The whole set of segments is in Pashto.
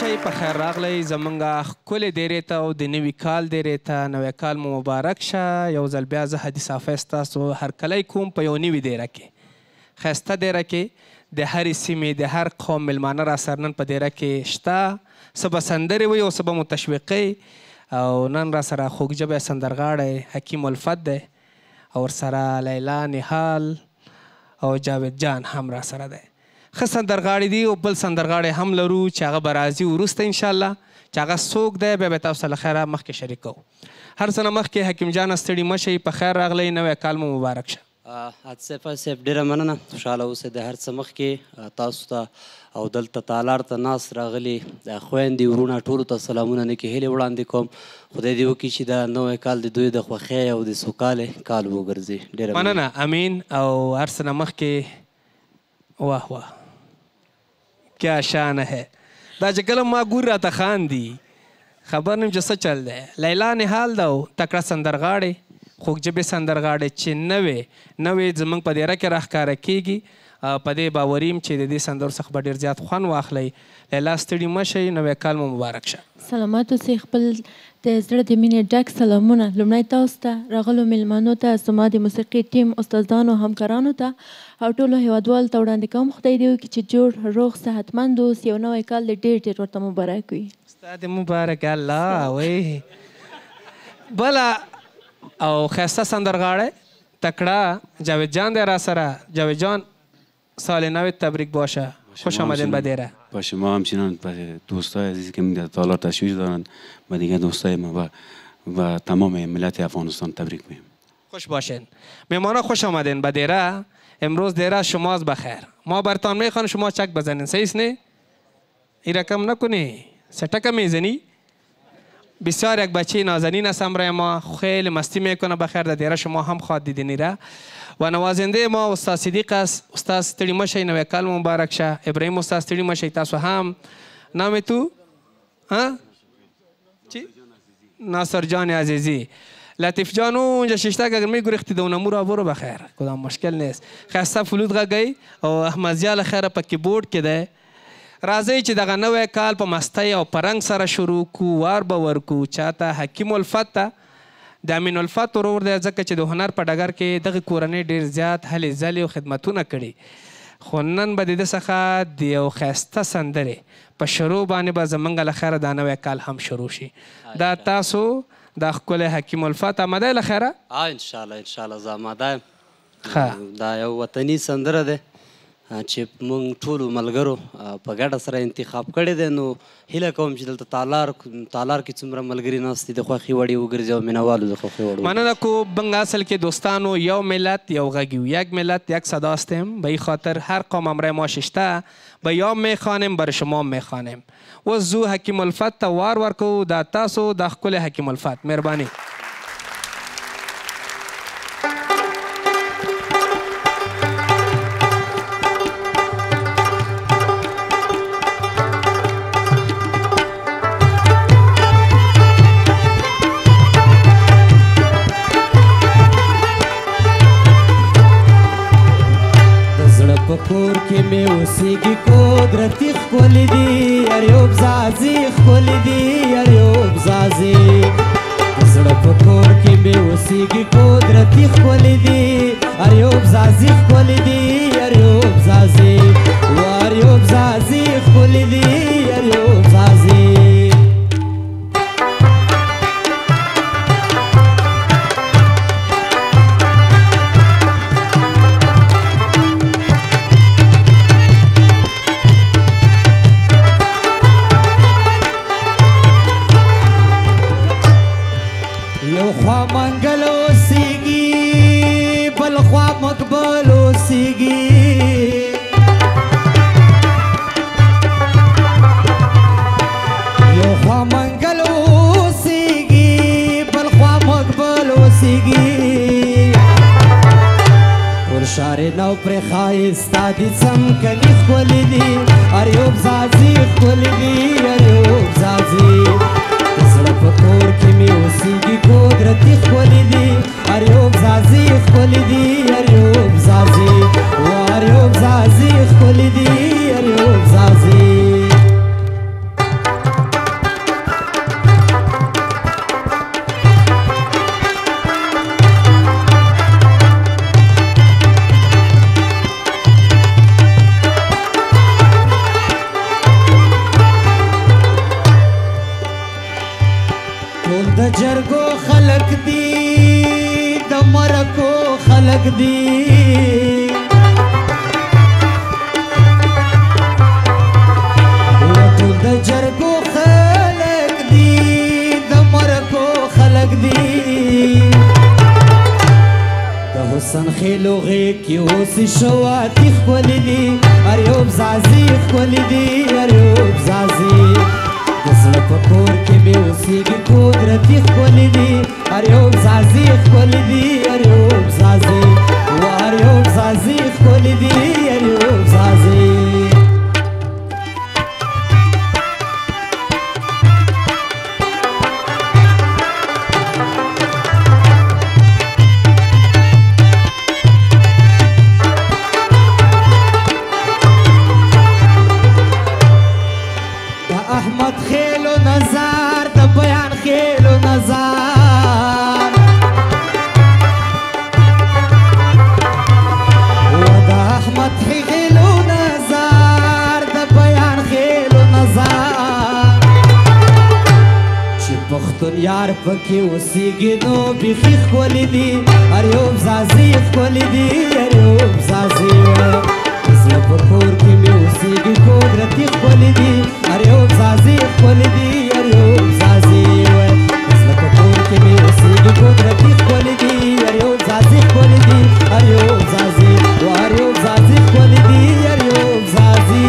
شئ په خیر راغلی زمونږ ښکلې دیرې ته او د نوي کال دیرې ته نوی کال مو مبارک شه. یو ځل بیا زه حدیث حافظ تاسو هرکلی کوم په یو نوي دیره کې ښایسته دیره کې د هرې سیمې د هر قوم میلمانه راسره نن په دیره کې شته. څه به سندرې وي او څه به مو تشویقۍ او نن راسره خوږژبی سندرغاړی حکیم الفت دی او ورسره لیلا نهال او جاوید جان هم راسره دی. ښه سندرغاړي دي او بل سندرغاړی هم لرو چې هغه به راځي وروسته انشاءالله چې هغه څوک دی بیا به تاسو سره له خیره مخکې شریک کوو. هر څه نه مخکې حکیم جانه ستړي مه شئ په خیر راغلی نوی کال مو مبارک شه. عاطف صاحب ډېره مننه خوشحاله اوسئ د هر څه مخکې تاسو ته او دلته تالار ته ناست راغلي خویندې ورونه ټولو ته سلامونه نیکې هیلې وړاندې کوم. خدای دې وکړي چې دا نوی کال د دوی د خوښۍ او د سوکالې کال وګرځي. ډېره مننه امین. او هر څه نه مخکې واه واه کیا شان ہے دا چې کله ما ګور راته خاندي خبر نیم چې څه چل دی. لیلا نهال ده او تکړه سندرغاړی خوږژبې سندرغاړی چې نوې زموږ په دیره کې راښکاره کیږي. په دې باوري یم چې د دې سندرو څخه به ډېر زیات خوند واخلئ. لیلا ستړي مه شئ نوی کال مو مبارک شه. سلامات اوسئ. خپل د زړه د مینې ډک سلامونه لومړی تاسو ته راغلو میلمانو ته زما د موسیقي ټیم استادانو همکارانو ته او ټولو هیوادوالو ته وړاندې کوم خدای دې وکړي چې جوړ روغ صحتمند اوس یو نوی کال دې ډېر ډېر ورته مبارک وي. ستا دې مبارک الله وی. بله او ښایسته سندرغاړی تکړه جاوید جان دی راسره. جاوید جان سال نوت تبریک باشه. خوش آمدین به دیره. با شما همچنان دوستای عزیزی که در تالار تشریف دارند و دیگه دوستای ما و تمام ملت افغانستان تبریک میگم. خوش باشین. میهمانا خوش آمدین به دیره. امروز دیره شماست بخیر. ما برتان میخوان شما چک بزنین. صحیح است نه؟ این رقم نکنی. سه میزنی؟ بسیار یک بچه نازنین است همراه ما خیلی مستی میکنه بخیر در دیره شما هم خواد دیدینی را. و نوازنده ما استاد صدیق است. استاد ستړي مه شئ نوی کال مبارک شه. ابراهیم استاد ستړي مه شئ تاسو هم. نام تو؟ چی؟ ناصر جان عزیزی. لطیف جانو اونجا ششتک اگر میگو ریختی دو نمو را برو بخیر کدام مشکل نیست. خسته فلوت غږی او احمد ضیاء خیره په کیبورډ کې دی. راځئ چې دغه نوی کال په مستی او په رنګ سره شروع کو. وار به ورکو چاته حکیم الفت ته د امین الفت ورور دی ځکه چې د هنر په ډګر کې دغه کورنۍ ډېر زیات هلې ځلې او خدمتونه کړي. خو نن به د ده څخه د یو ښایسته سندرې په شروع باندې به زموږ له خیره دا نوی کال هم شروع شي. دا تاسو دا ښکلی حکیم الفت آمده یې له خیره؟ انشاءالله انشاءالله زه آماده یم. دا یو وطني سندره ده چې موږ ټولو ملګرو په ګډه سره انتخاب کړی دی. نو هیله کوم چې دلته تالار کې څومره ملګري ناست دي د خوښې وړ یې وګرځي او مینهوالو د خوښې وړ. مننه کو بنگ اصل که دوستانو یو ملت یو غگیو یک ملت یک صداستیم. به این خاطر هر قوم همراه ما ششته به یام میخوانیم بر شما میخوانیم. و زو حکیم الفت تا وار ورکو دا تاسو دا ښکلی حکیم الفت مهرباني. کور کې مې اوسېږي قدرتي ښکلي دي اریوب زازي ښکلي دي اریوب زازي. د زړه په کور کې مې اوسېږي قدرتي ښکلي دي اریوب زازي ښکلي دي اریوب زازي و اریوب زازي ښکلي دي اریوب زازي. منګل اوسېږي بل خوا مقبل اوسېږي. یو خوا منګل اوسېږي بل خوا مقبل اوسېږي. ورشارې نو پرې ښایسته دي څمکني ښکلي دي اریوب زازي ښکلي دي اریوب زازي. زړه په کور کې مې اوسېږي قدرتي ښکلي دي اریوب زازي ښکلي دي اریوب زازي و اریوب زازي ښکلي دي اریوب زازي. خلق دی د مرکو خلق دی وټول د جرګو خلق دی د مرکو خلق دی د حسن خیلو غې کې اوس شواتی ښکلي دي هر یو بزازي ښکلي دي هر یو بزازي د زړه په کور کې مې اوسېږي قدرتي ښکلي دي هر یو بزازي ښکلي دي هر یو بزازي هر یو بزازي ښکلي دي هر یو بزازي احمد خیلو نظر د بیان خیلو نظر و د احمد خیلو نظر د بیان خیلو نظر چې پښتون یار پکې اوسېږي نو بیخي ښکلي دي هر یو بزازي ښکلي دي هر یو بزازي زړه په کور کې مې اوسېږي قدرتي ښکلي دي هر یو بزازي ښکلي دي هر یو بزازي زړه په کور کې مې اوسېږي قدرتي ښکلي دي هر یو بزازي ښکلي دي هر یو بزازي هر یو بزازي ښکلي دي هر یو بزازي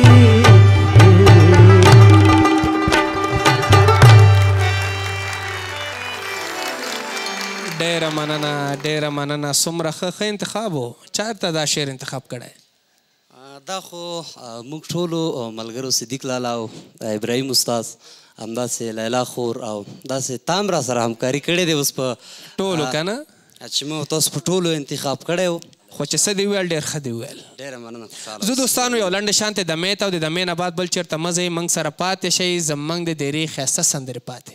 ډېره مننه ډېره مننه څومره ښه انتخاب و چېرته دا شعر انتخاب کړی دا خو موږ ټولو ملګرو صدیق لالا او ابراهیم استاد همداسې لیلا خور او داسې تا هم را سره همکاري کړې دی اوس په ټولو که نه چې مو تاسو په ټولو انتخاب کړی و خو چې څه دې وویل ډېر ښه دې وویل ډېره مننه خوشحاله زه دوستانو یو لنډه شانتې دمې ته او د دمې نه بعد بل چېرته مه ځئ موږ سره پاتې شئ زموږ د ډېرې ښایسته سندرې پاتې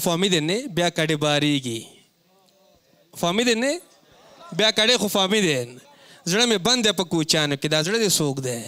فهمیدین بیا کډې باریږي فهمیدین نه بیا کډې خو فهمیدین زړه مې بند دی په کوچیانو کې دا زړه دې څوک دی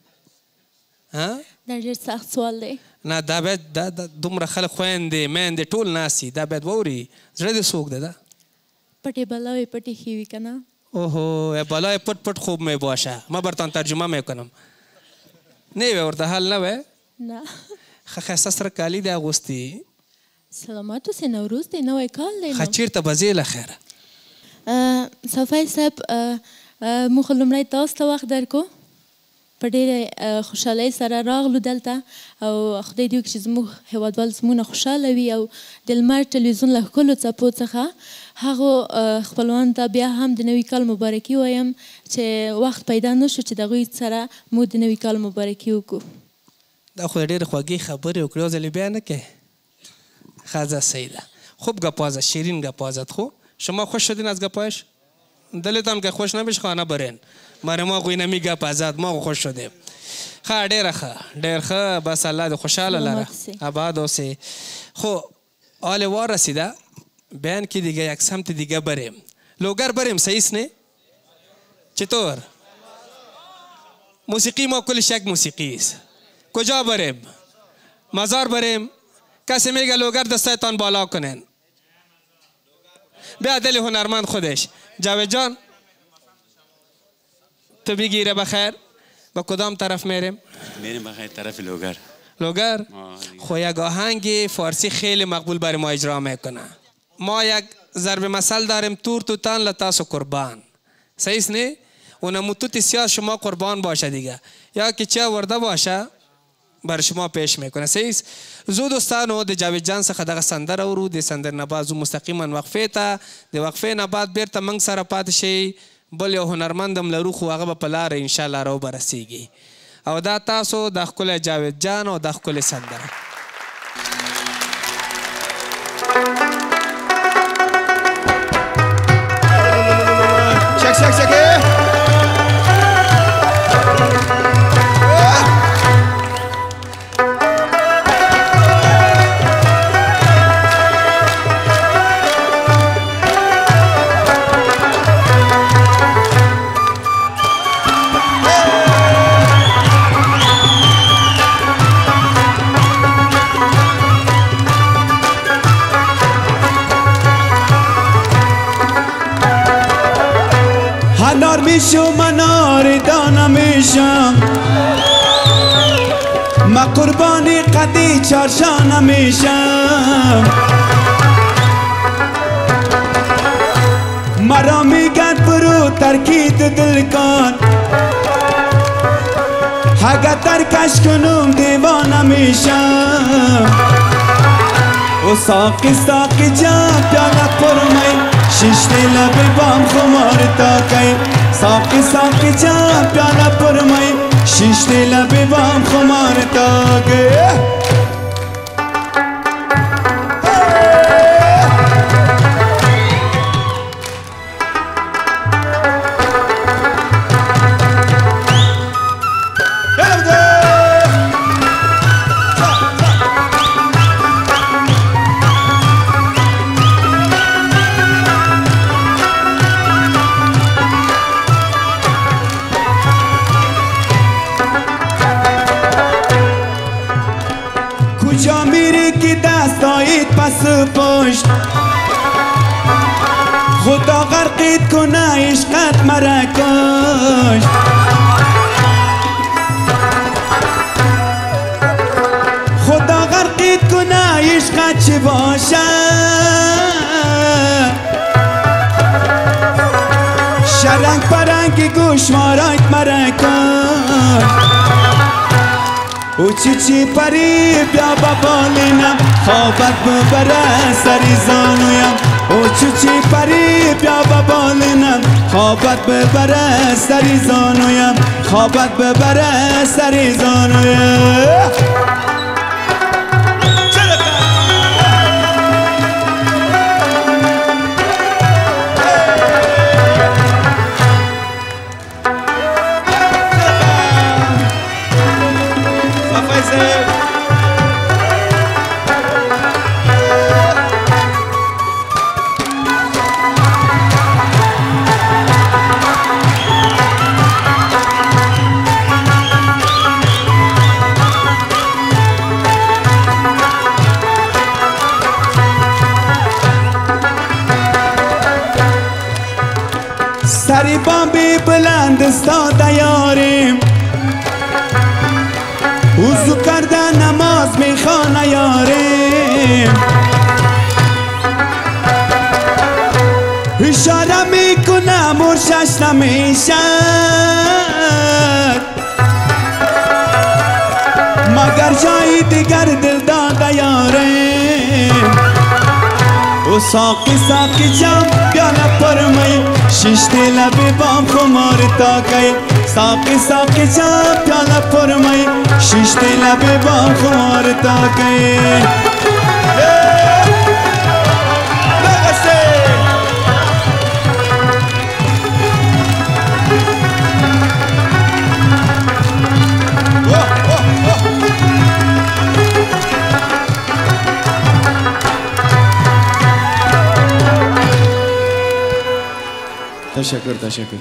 دا ډېر سخت سوال دی نه دا باید دا دومره خلک خویندې میندې ټول ناست دي دا باید واوري زړه دې څوک دی دا پټې بلاوې پټې ښې وي که نه اوهو بلای پټ پټ خوب می باشه ما برتان ترجمه میکنم نه وی ورته حل نه وی نه ښایسته سره کالي دی اغوستي سلامات اوسې نوروز دی نوی کال دی ښه چېرته به ځې له خیره صفای صاحب موږ لومړی تاسو ته وخت درکو په ډېرې خوشحالۍ سره راغلو دلته او خدای دې وکړي چې زموږ هېوادوال زموږ نه خوشحاله وي او د لمر ټلویزیون له ښکلو څپو څخه هغو خپلوانو ته بیا هم د نوي کال مبارکي وایم چې وخت پیدا نه شو چې د هغوی سره موږ د نوي کال مبارکي وکړو دا خو ډېرې خوږې خبرې وکړې یو ځلې بیا نه کوې خازه سیده خوب گپازد شیرین گپازد خو شما خوش شدین از گپایش دلتان که خوش نمیشه خانه برین ماره ما خوی نمی گپازد ما خوش شدیم خواه ډېره ښه ډېر ښه بس الله دې خوشحاله لره آباد اوسې خو حال وار رسیده بیان که دیگه یک سمت دیگه بریم لوگر بریم صحیح نه چطور موسیقی ما کلش یک موسیقی است کجا بریم مزار بریم کسی میگه لوگر دستایتان بالا کنین بیا دل هنرمند خودش جاوید جان تو بگیره بخیر با کدام طرف میریم میریم بخیر طرف لوگر لوگر خو یک آهنگ فارسی خیلی مقبول برای ما اجرا میکنه ما یک ضرب مثل داریم تور توتان لتاسو قربان صحیح است نه اون متوت سیاه شما قربان باشه دیگه یا که چه ورده باشه بر شما پیش میکنه صحیح است زو دوستانو د جاوید جان څخه دغه سندره ورو د سندر نه بعد زو مستقیما وقفې ته د وقفې نه بعد بیرته موږ سره پاتې شي بل یو هنرمند هم لرو خو هغه به په لاره انشاءالله راو برسیږي او دا تاسو د ښکلی جاوید جان او د ښکلې سندره میشم منار دانه میشم ما قربانی قدی چارشانه میشم مرا میگن برو ترکید دل کن اگه ترکش کنم دیوانه میشم و ساقی ساقی جا پیاله پرمی شیشته لبی بام خمار تاکی ساقی ساقی جا پیاله پرمی شیشته لبی بام خمار تاکی پس پشت خدا غرقید کنه عشقت مرا کشت خدا غرقید کنه عشقت چه باشه شرنگ پرنگ گوشوارایت مرا کشت او چی پری بیا بابالینم خوابت ببره سری زانویم او چی پری بیا بابالینم خوابت ببره سری زانویم خوابت ببره سری زانویم سری بابی بلند استاده یاریم وضو کرده نماز میخوانه یاریم اشاره میکنه مرشش نمیشد مگر جای دیگر دل داده یاریم و ساقی ساقی جام پیاله پرمی شیشتی لبی بام خمار تاکی ساقی ساقی جام پیاله پرمی شیشتی لبی بام خمار تاکی تشکر.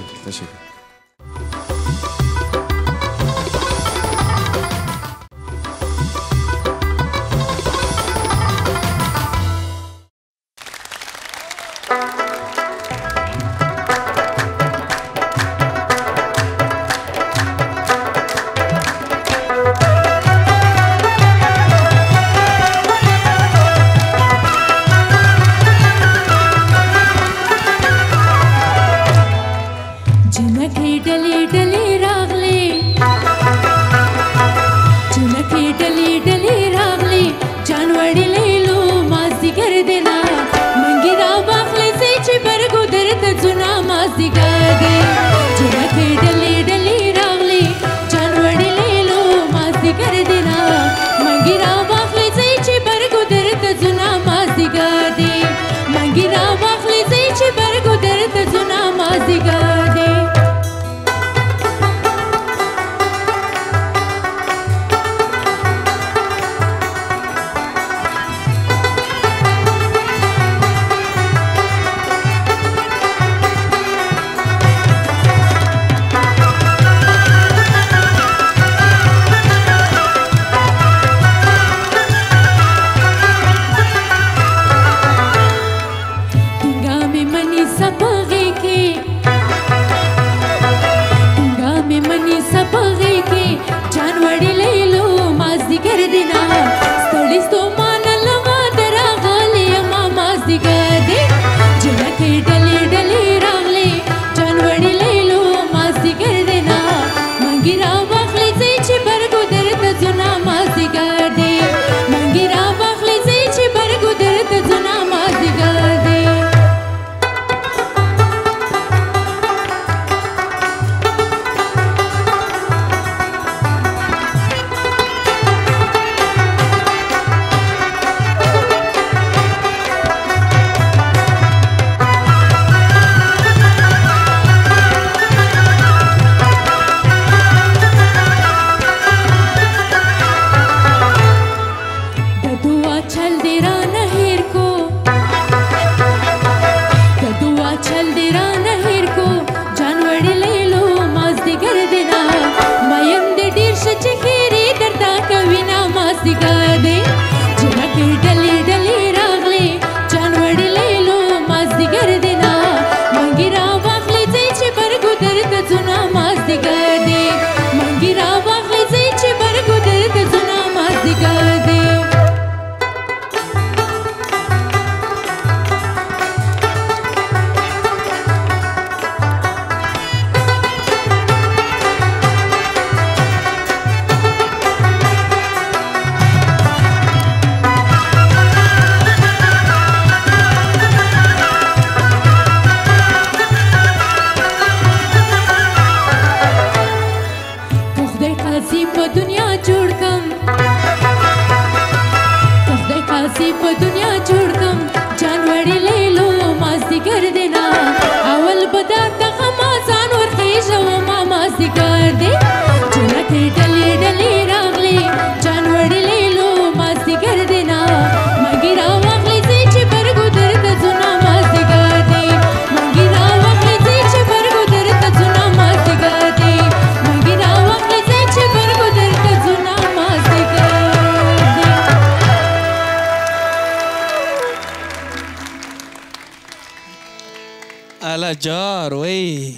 الا جار وای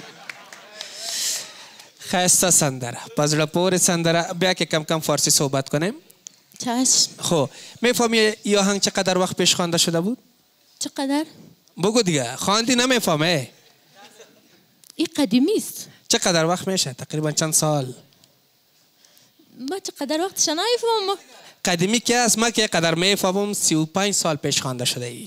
خسته سندره پس پور سندره بیا که کم کم فارسی صحبت کنیم. چشم. خب میفهمی یه آهنگ چقدر وقت پیش خوانده شده بود؟ چقدر؟ بگو دیگه خواندی نمیفهمه. این قدیمی است. چقدر وقت میشه؟ تقریبا چند سال؟ ما چقدر وقتش نمیفهمم. قدیمی که است ما که قدر میفهمم 35 سال پیش خوانده شده ای.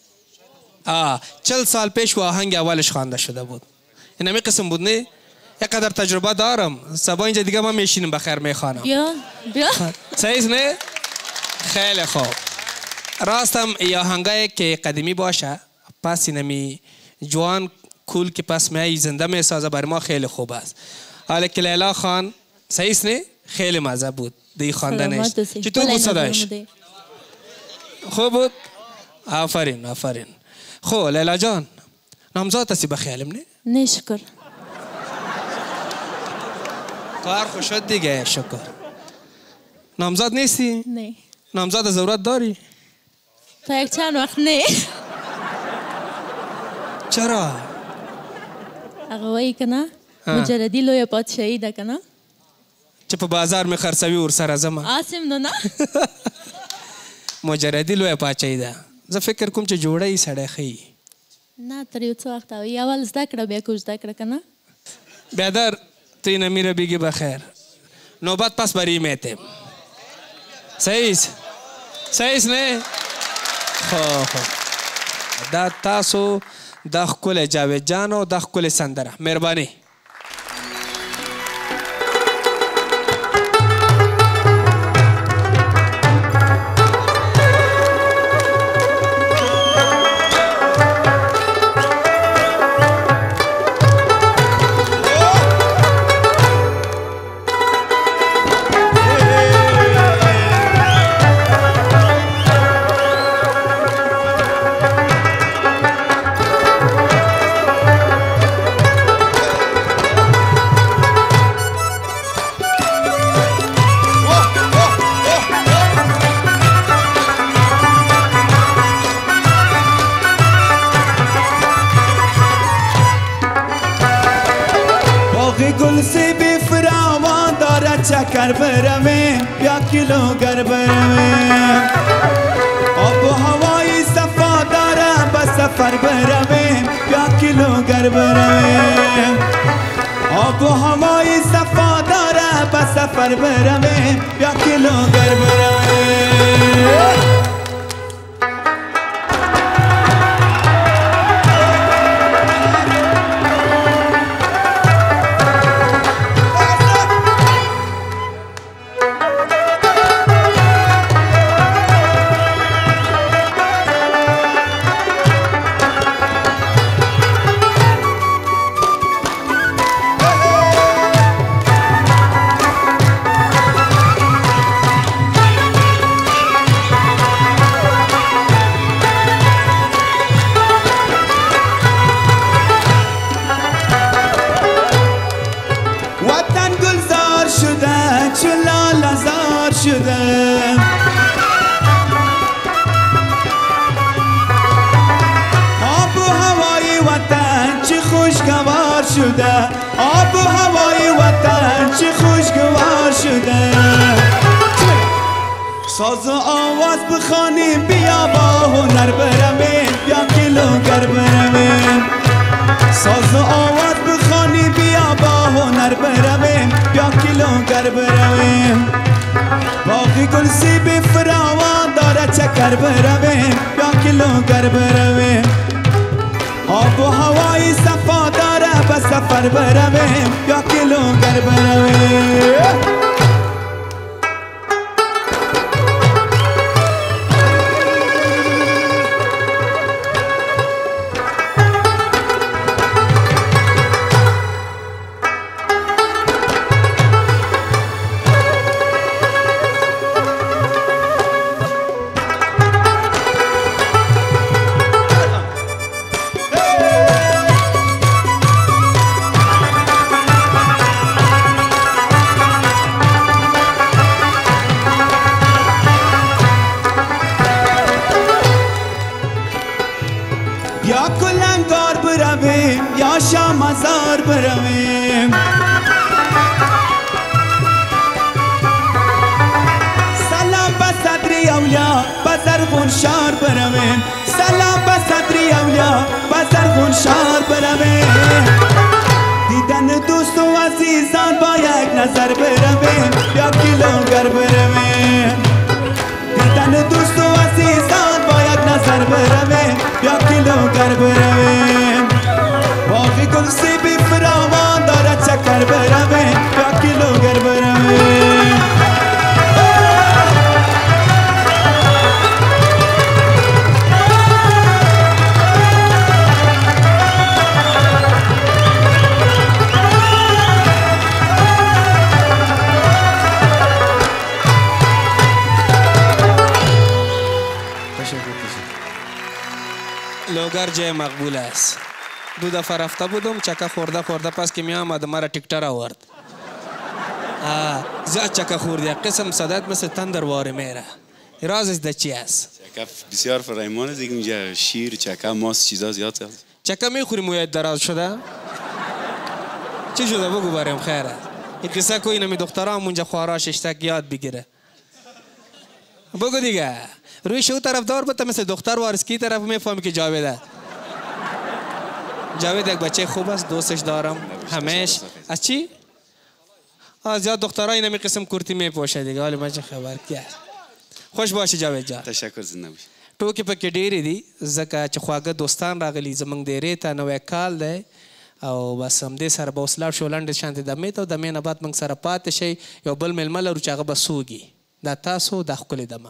40 سال پیش و آهنگ اولش خوانده شده بود. این همی قسم بود نه؟ یک قدر تجربه دارم. سبا اینجا دیگه ما میشینیم بخیر میخوانم. بیا صحیح نه؟ خیلی خوب. راستم یا آهنگایی که قدیمی باشه پس اینمی جوان کول که پس می زنده میسازه برای ما خیلی خوب است. حالا که لیلا خان صحیح نه؟ خیلی مزه بود دی خواندنش. چطور بود صدایش؟ خوب بود؟ آفرین آفرین. خب لیلا جان نامزاد هستی بخیالم نه؟ نه شکر. کار خوش شد دیگه شکر. نامزاد نیستی؟ نه. نامزاد ضرورت داری؟ تا یک چند وقت نه. چرا؟ اقوایی کنه مجردی لوی پادشاهی ده کنه چه په بازار می خرڅوي ورسره ځمه آسم نو نه مجردي لویه پاچاهي ده. زه فکر کوم چې جوړه یې سړی ښیي. نه تر یو څه وخته وي اول زده کړه بیا کو زده کړه که نه. بیادر توی نمیره بیگی بخیر. نوبت پس بری میتیم. صحیح صحیح نه؟ خب دا تاسو دا ښکلی جاوید جان او دا ښکلی سندره مهرباني. چکر برویم یا کیلوگر برویم آب و هوای صفا داره به سفر برویم یا کیلوگر برویم آب و هوای صفا داره به سفر برویم یا کیلوگر برویم. آب و هوای وطن چه خوشگوار شده آب و هوای وطن چه خوشگوار شده ساز و آواز بخوانیم بیا با هنر برویم یا کیلوگر برویم ساز و آواز بخوانیم بیا با هنر برویم یا کیلوگر برویم باقی گل سیب فراوان داره چکر برویم یا کیلوگر برویم آب و هوای صفا داره به سفر برویم یا کیلوگر برویم. یا کلنگار برویم یا شامزار برویم سلام به صدری اولیا به زرغون شار برویم سلام به صدری اولیا به زرغون شار برویم دیدن دوست و عزیزان با یک نظر برویم یا کیلوگر برویم دیدن دوست و عزیزان با یک نظر برویم یا کیلوگر برویم باقی گل سیبی فراوان دارد چکر برویم یا کیلوگر برویم لوگر جای مقبول است. 2 دفعه رفته بودم چکه خورده پس که می آمد مرا تیکتر آورد. زیاد چکه خوردی قسم صدات مثل تندرواره میره. رازش ده چی است؟ چکه بسیار فرایمان است. اینجا شیر، چکه، ماست، چیزا زیاد است. چکه میخوری مویت دراز شده؟ چی شده بگو بریم خیره. این قصه کوی نمی دخترها اونجا خواراش اشتک یاد بگیره. بگو دیگه. روی شو طرف دار بتا مثل دختر وارسکی طرف میفهمی که جاویده. جاوید یک بچه خوب است، دوستش دارم همیش. از چی؟ زیاد دخترها اینمی قسم کرتی میپوشه دیگه. حالی من چه خبر کرد. خوش باشه جاوید جان. تشکر زنده باشی. ټوکې پکې ډېرې دي ځکه چې خواږه دوستان راغلي زموږ ډېرې ته نوی کال دی او بس همدې سره به اوس لاړ شو لنډې شانتې دمې ته او دمې نه بعد موږ سره پاتې شئ یو بل میلمه لرو چې هغه به سوږي دا تاسو دا ښکلې دمه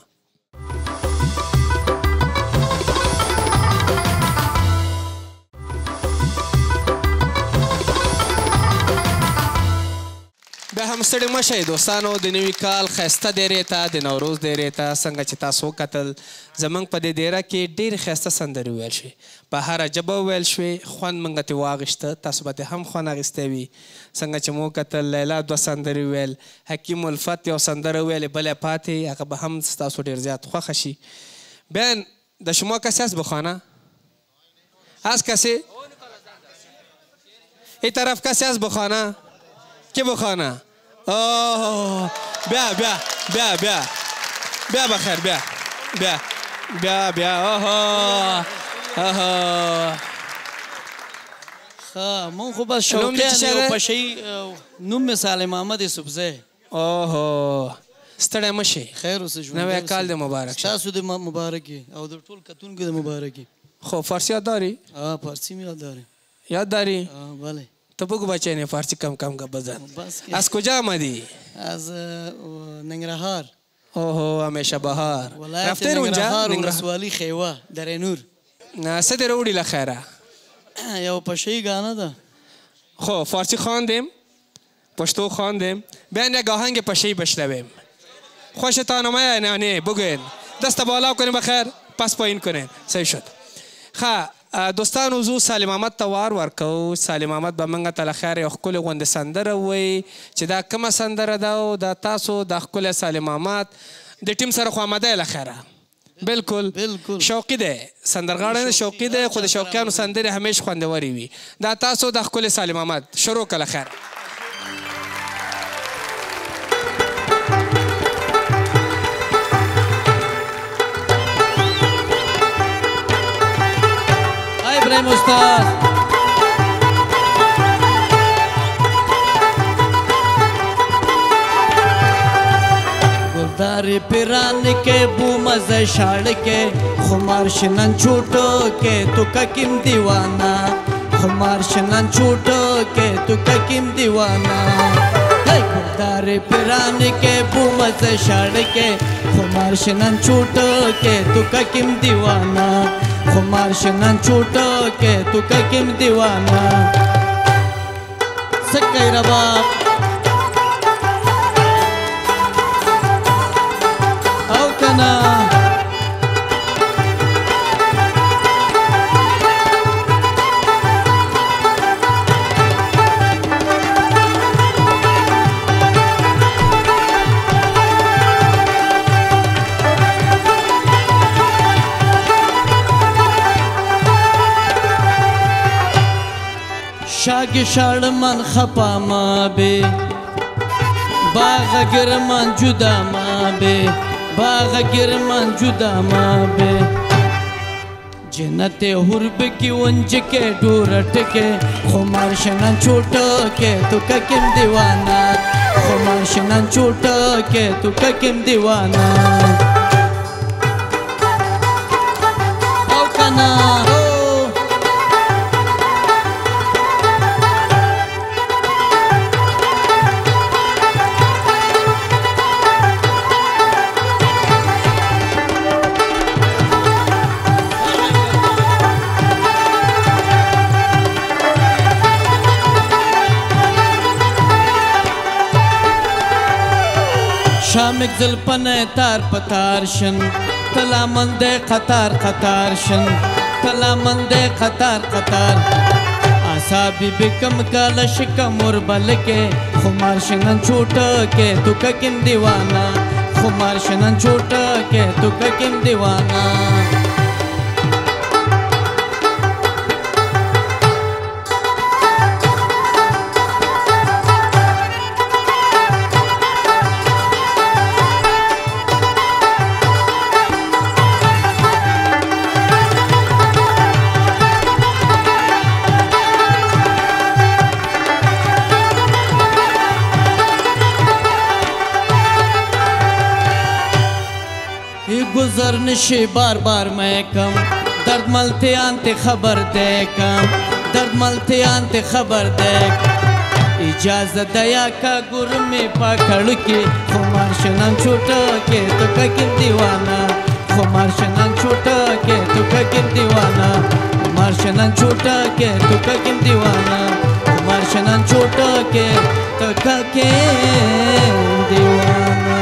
بیا هم ستړي مه شئ دوستانو د نوي کال ښایسته دیرې ته د نوروز دیرې ته څنګه چې تاسو وکتل زموږ په دې دیره کې ډېرې ښایسته سندرې وویل شوې په هره ژبه وویل شوې خوند موږ ترې واخیسته تاسو به ترې هم خوند اخیستی وي څنګه چې مو وکتل لیلا 2 سندرې وویل حکیم الفت یو سندره وویلې بله پاتې هغه به هم ستاسو ډېر زیات خوښه شي بیان د شما کسی هست بخوانه هست کسی این طرف کسی هست بخوانه کی بخوانه بیا بیا بیا بیا بیا بخیر بیا بیا بیا بیا من خو بس شوقیان یو پشی نوم مې سالم محمد یوسفزی ستړی مه شئ خیر اوسه ژوند نوی کال دې مبارک شه ستاسو د مبارک او د ټول کتونکو د مبارک خب فارسی یاد داری؟ فارسی یاد داری یاد داری؟ بله تو بگو بچه نه فارسی کم کم گپ بزن از کجا آمدی؟ از ننگرهار همیشه بهار ولایت ننگرهار ولسوالی خیوه در نور څه دې راوړي له خیره یو پشهی گانه ده خب فارسی خواندیم پشتو خواندیم بیاین یک آهنگ پشهی بشنویم خوشتان آمد نه بگوین دست بالا کنیم بخیر پس پایین کنین صحیح شد دوستان حضور سالم احمد ته وار ورکو سالم احمد به موږ ته له خیره یو ښکلې غوندې سندره ووایي چې دا کومه سندره ده او دا تاسو دا ښکلی سالم احمد د ټیم سره خو آمده یې له خیره بالکل شوقي دی سندرغاړی نه شوقي دی خو د شوقیانو سندرې همیش خوندورې وي دا تاسو دا ښکلی سالم احمد شروع کړه له خیر ابراهیم استاد گلدار پیران کے بو مزہ شاڑ کے خمار شنن چھوٹو کے تو ککیم دیوانا خمار شنن چھوٹو کے تو ککیم دیوانا گلدار پیران کے بو مزہ شاڑ کے خمار شنن چھوٹو کے تو ککیم دیوانا خمار شنن چھوٹو کے تو ککیم دیوانا سکای رباب او کنا شاگ شارمان خپا ما بی باغ گرمان جدا ما بی باغ گرمان جدا ما بی جنت حرب کی ونج کے ڈورٹ کے خمار شنن چھوٹ کے تو کم دیوانا خمار شنن چھوٹ کے تو کم دیوانا او کنا شامک زلپن تار پتار شن تلا مندے قطار قطار شن تلا مندے قطار قطار آسابی بکم کالش کمر بل کے خمار شنن چھوٹ کے تو کم دیوانا خمار شنن چھوٹ کے تو کم دیوانا गुजर नशे बार बार मैं कम दर्द मलते आंते खबर दे कम दर्द मलते आंते खबर दे इजाजत दया का गुर में पकड़ के खुमार शनन छूट के तो कम दीवाना खुमार शनन छूट के तो कम दीवाना खुमार शनन छूट के तो कम दीवाना खुमार शनन छूट के तो कम दीवाना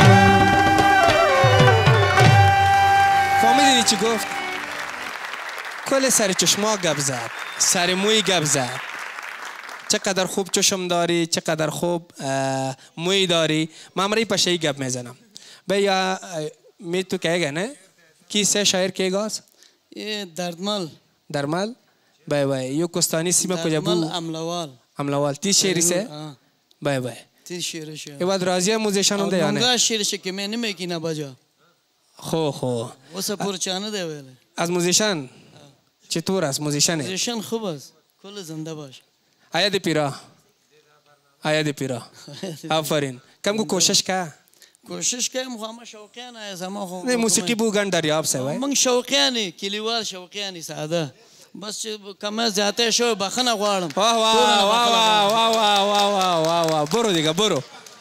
چی گفت کل سر چشما گپ زد سر موی گپ زد چقدر خوب چشم داری چقدر خوب موی داری من امری پشهی گپ میزنم بیا می تو کهگه نه کی سه شاعر که گاز یہ دردمل درمل بای بای یو کستانی سیمه کجا بو دردمل املوال املوال تی شعری سه بای بای تی شعرش یه بعد راضیه موزیشان هم ده یا نه منگاه شعرش که من نمیکی نباجا خو واسه پرچانه ده ویله از موزیشان چطور است موزیشانه موزیشان خوب است کل زنده باش آیا پیرا آیا پیرا آفرین کم کو کوشش کا کوشش کردم خواهم شوقیانه از همه خوب نه موسیقی بو گن دریاب سه وای من شوقیانی کلیوال شوقیانی ساده بس کم زیاده شو بخنه غواړم واه واه واه واه واه واه واه واه برو دیگه برو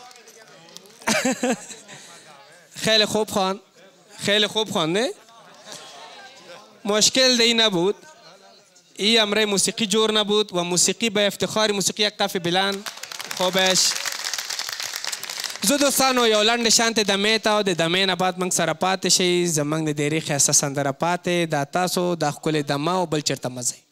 خیلی خوب خوان خیلی خوب خوانده مشکل دی نبود این امره موسیقی جور نبود و موسیقی به افتخار موسیقی قف بلند خوبش زو دوستانو یو لنډ شانت دمې ته او د دمې نه بعد موږ سره پاتې شئ زموږ د ډېرې ښایسته سندره پاتې دا تاسو دا ښکلې دمه او بل چېرته مه ځئ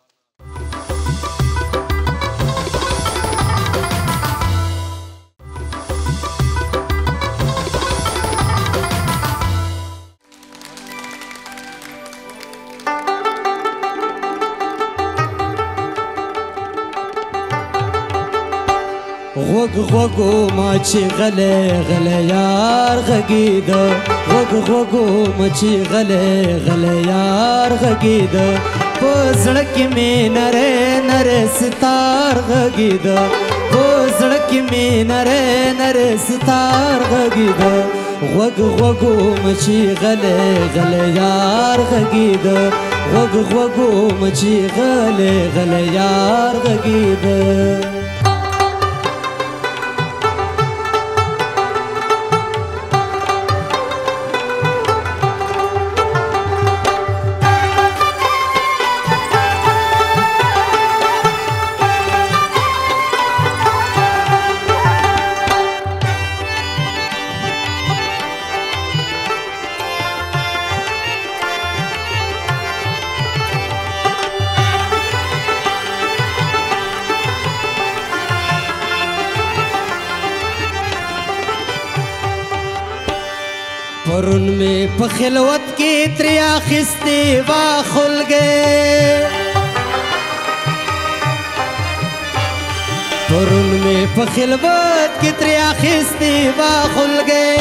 غوږ غوږو ما چې غلی غلی یار غږېده غوږ غوږو ما چې غلی غلی یار غږېده په زړه کې مې نری نری ستار غږېده په زړه کې مې نری نری ستار غږېده غوږ غوږو ما چې غلی غلی یار غږېده غوږ غوږو ما چې غلی غلی یار غږېده پرون میں پخلوت کی تریا خستی وا خل گئے په خلوت کې ترې اخیستې با خلګې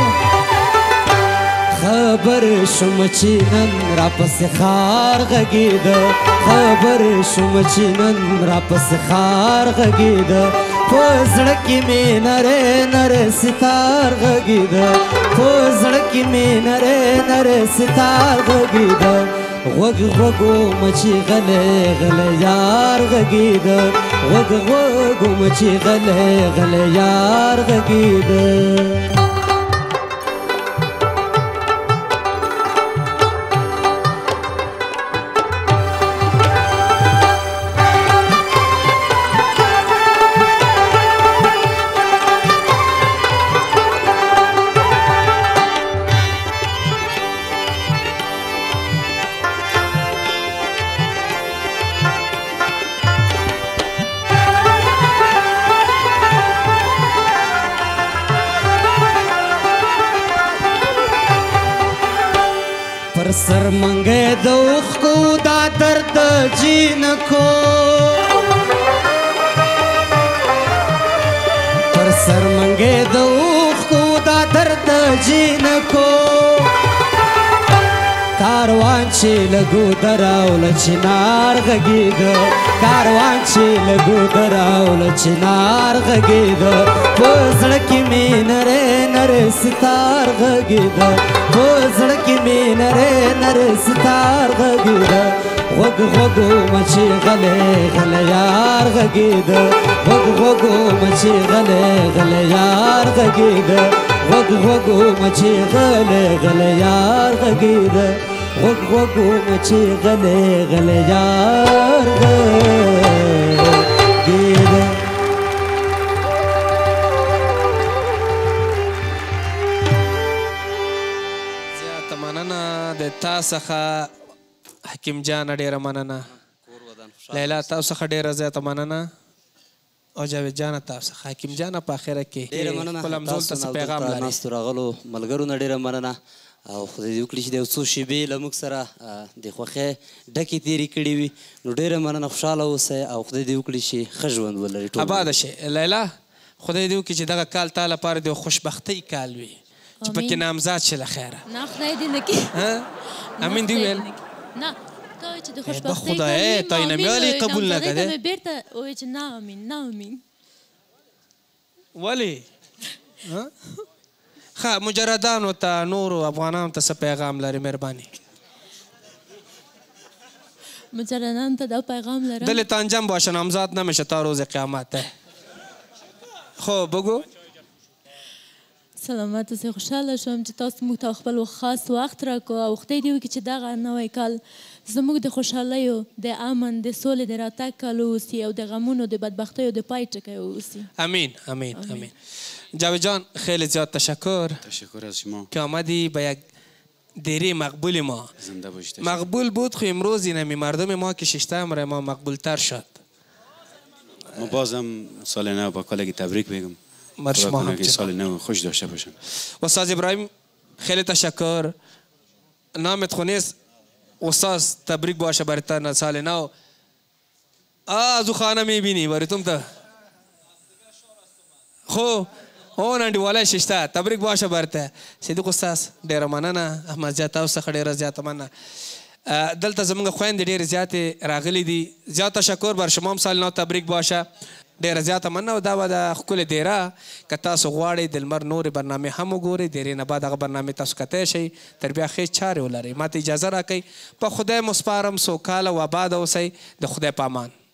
خبر شوم چې نن راپسې ښار غږېده خبر شوم چې نن راپسې ښار غږېده په زړه کې مې نری نری ستار غږېده په زړه کې مې نری نری ستار غږېده غوږ غوږومه چې غلی غلی یار غږېده غوږ غوږومه چې غلی غلی یار غږېده پر سر منګې د اوښکو دا درد جینکو پر سر منګې د اوښکو دا درد جینکو کاروان چې لګو دراول چنار غږېده کاروان چې لګو دراول چنار غږېده په زړه کې مې نری نری ستار غږېده په زړه کې مې نری نری ستار غږېده غوږ غوږومه چې غلی غلی یار غږېده غوږ غوږومه چې غلی غلی یار غږېده غوږ غوږومه چې غلی غلی یار غږېده غوږ غوږومه چې غلی غلی یار غږېده زیاته مننه د تا څخه حکیم جان ډېره مننه لیلا تاسو څخه ډېره زیاته مننه او جاوید جانه تاسو څخه حکیم جانه په اخره کې ډېره مننه خپل همزول ته څه پیغام لري ناستو راغلو ملګرو نه ډېره مننه او خدای دې وکړي چې د یو څو شېبې له موږ سره د خوښۍ ډکې تېرې کړې وي نو ډېره مننه خوشحاله اوسئ او خدای دې وکړي چې ښه ژوند ولري اباده شي لیلا خدای دې وکړي چې دغه کال تا لپاره د خوشبختۍ کال وي چې پکې نامزاد شي له خیره نه خدای دې نه کړي امین دې ویل نه ته چې د به خوشبختۍ خدای تا یې نمیالي قبول نه کړه مې بیرته وایي چې نه امین نه امین ولې ښه مجردانو ته نورو افغانانو ته څه پیغام لري مهرباني مجردانو ته دا پیغام لرم دلې ته انجام باشه نامزاد نمیشه تا روز قیامت خب بگو سلامت اوسئ خوشحاله شوم چې تاسو موږ ته خپل خاص وخت راکړو او خدای دې وکړي چې دغه نوی کال زموږ د خوشحالیو د امن د سولې د راتګ کال واوسي او د غمونو د بدبختیو د پای ټکی واوسي امین امین امین جاوید جان خیلی زیاد تشکر تشکر از شما که آمدی به یک دیری مقبول ما زنده باشید مقبول بود خو امروز اینمی مردم ما که ششتم ما مقبول تر شد ما بازم سال نو با کالگی تبریک بگم بر شما که همچنان سال نو خوش داشته باشن استاد ابراهیم خیلی تشکر نامت خو نیست استاد تبریک باشه برای تا سال نو آزو خانه میبینی برای تم تا خو اون انډیوالی ششته تبریک باشه برته صدیق استاد ډېره مننه احمد زیات تاسو څخه ډېره زیاته مننه دلته زموږ خویندې ډېرې زیاتې راغلي دي زیات تشکر بر شما هم سال نو تبریک باشه ډېره زیاته مننه او دا به د ښکلې دیره که تاسو غواړئ د لمر نورې برنامې هم وګورئ دیرې نه بعد هغه برنامې تاسو کتی شئ تر بیا ښې چارې ولرئ ما ته اجازه راکئ په خدای مو سپارم سوکاله و آباده اوسئ د خدای په امان